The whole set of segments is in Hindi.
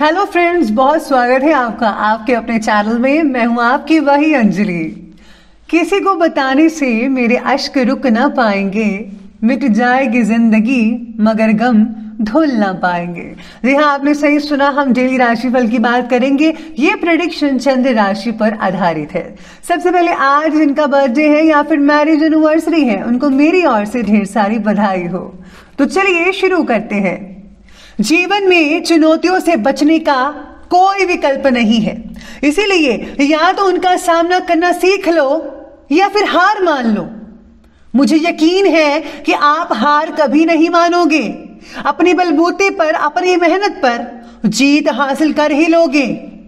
हेलो फ्रेंड्स, बहुत स्वागत है आपका आपके अपने चैनल में। मैं हूं आपकी वही अंजलि। किसी को बताने से मेरे अश्क रुक ना पाएंगे, मिट जाएगी जिंदगी मगर गम धुल ना पाएंगे। जी हाँ, आपने सही सुना, हम डेली राशिफल की बात करेंगे। ये प्रेडिक्शन चंद्र राशि पर आधारित है। सबसे पहले आज जिनका बर्थडे है या फिर मैरिज एनिवर्सरी है, उनको मेरी ओर से ढेर सारी बधाई हो। तो चलिए शुरू करते हैं। जीवन में चुनौतियों से बचने का कोई विकल्प नहीं है, इसीलिए या तो उनका सामना करना सीख लो या फिर हार मान लो। मुझे यकीन है कि आप हार कभी नहीं मानोगे। अपने बलबूते पर, अपनी मेहनत पर जीत हासिल कर ही लोगे।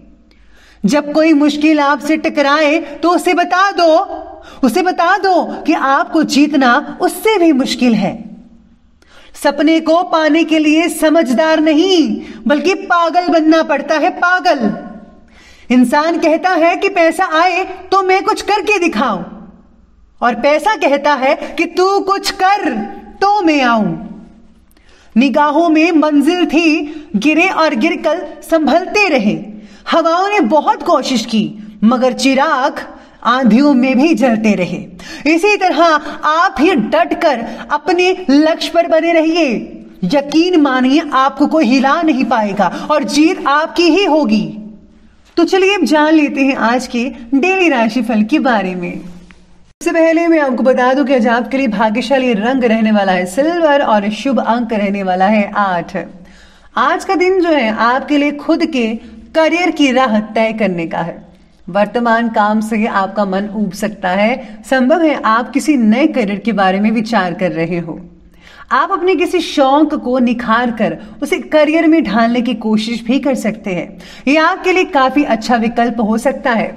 जब कोई मुश्किल आपसे टकराए तो उसे बता दो कि आपको जीतना उससे भी मुश्किल है। सपने को पाने के लिए समझदार नहीं बल्कि पागल बनना पड़ता है, पागल। इंसान कहता है कि पैसा आए तो मैं कुछ करके दिखाऊं, और पैसा कहता है कि तू कुछ कर तो मैं आऊं। निगाहों में मंजिल थी, गिरे और गिरकर संभलते रहे। हवाओं ने बहुत कोशिश की मगर चिराग आंधियों में भी जलते रहे। इसी तरह आप ही डट कर अपने लक्ष्य पर बने रहिए। यकीन मानिए, आपको कोई हिला नहीं पाएगा और जीत आपकी ही होगी। तो चलिए अब जान लेते हैं आज के डेली राशिफल के बारे में। सबसे पहले मैं आपको बता दूं कि आज आपके लिए भाग्यशाली रंग रहने वाला है सिल्वर और शुभ अंक रहने वाला है 8। आज का दिन जो है आपके लिए खुद के करियर की राह तय करने का है। वर्तमान काम से आपका मन ऊब सकता है। संभव है आप किसी नए करियर के बारे में विचार कर रहे हो। आप अपने किसी शौक को निखार कर उसे करियर में ढालने की कोशिश भी कर सकते हैं। यह आपके लिए काफी अच्छा विकल्प हो सकता है।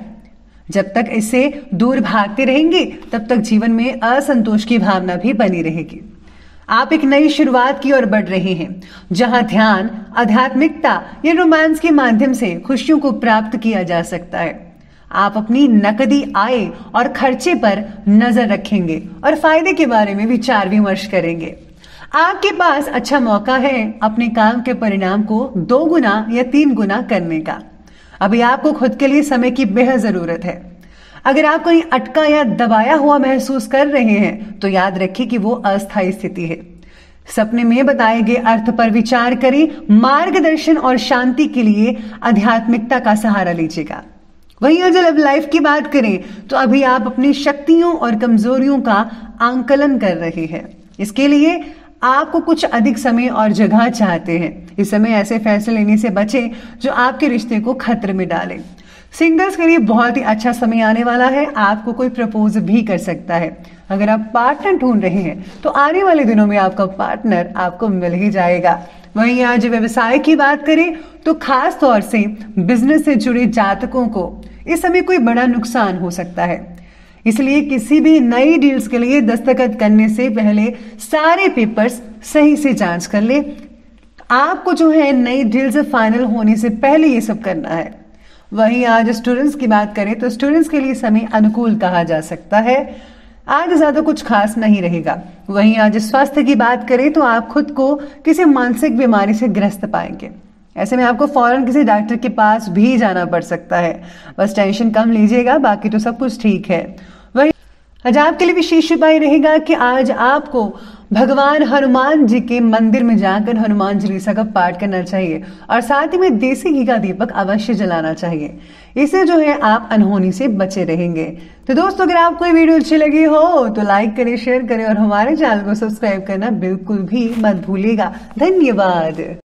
जब तक इससे दूर भागते रहेंगे तब तक जीवन में असंतोष की भावना भी बनी रहेगी। आप एक नई शुरुआत की ओर बढ़ रहे हैं, जहां ध्यान, आध्यात्मिकता या रोमांस के माध्यम से खुशियों को प्राप्त किया जा सकता है। आप अपनी नकदी आय और खर्चे पर नजर रखेंगे और फायदे के बारे में विचार विमर्श करेंगे। आपके पास अच्छा मौका है अपने काम के परिणाम को 2 गुना या 3 गुना करने का। अभी आपको खुद के लिए समय की बेहद जरूरत है। अगर आप कहीं अटका या दबाया हुआ महसूस कर रहे हैं तो याद रखिए कि वो अस्थायी स्थिति है। सपने में बताए गए अर्थ पर विचार करें। मार्गदर्शन और शांति के लिए आध्यात्मिकता का सहारा लीजिएगा। वहीं अगर अब लाइफ की बात करें तो अभी आप अपनी शक्तियों और कमजोरियों का आंकलन कर रहे हैं। इसके लिए आपको कुछ अधिक समय और जगह चाहते हैं। इस समय ऐसे फैसले लेने से बचें जो आपके रिश्ते को खतरे में डालें। सिंगल्स के लिए बहुत ही अच्छा समय आने वाला है। आपको कोई प्रपोज भी कर सकता है। अगर आप पार्टनर ढूंढ रहे हैं तो आने वाले दिनों में आपका पार्टनर आपको मिल ही जाएगा। वहीं आज व्यवसाय की बात करें तो खास तौर से बिजनेस से जुड़े जातकों को इस समय कोई बड़ा नुकसान हो सकता है। इसलिए किसी भी नई डील्स के लिए दस्तखत करने से पहले सारे पेपर्स सही से जांच कर ले। आपको जो है नई डील्स फाइनल होने से पहले ये सब करना है। वहीं आज स्टूडेंट्स की बात करें तो स्टूडेंट्स के लिए समय अनुकूल कहा जा सकता है। आज ज्यादा कुछ खास नहीं रहेगा। वहीं आज स्वास्थ्य की बात करें तो आप खुद को किसी मानसिक बीमारी से ग्रस्त पाएंगे। ऐसे में आपको फौरन किसी डॉक्टर के पास भी जाना पड़ सकता है। बस टेंशन कम लीजिएगा, बाकी तो सब कुछ ठीक है। वही आज आपके लिए विशेष उपाय रहेगा कि आज आपको भगवान हनुमान जी के मंदिर में जाकर हनुमान चालीसा का पाठ करना चाहिए और साथ ही में देसी घी का दीपक अवश्य जलाना चाहिए। इससे जो है आप अनहोनी से बचे रहेंगे। तो दोस्तों, अगर आपको ये वीडियो अच्छी लगी हो तो लाइक करें, शेयर करें और हमारे चैनल को सब्सक्राइब करना बिल्कुल भी मत भूलिएगा। धन्यवाद।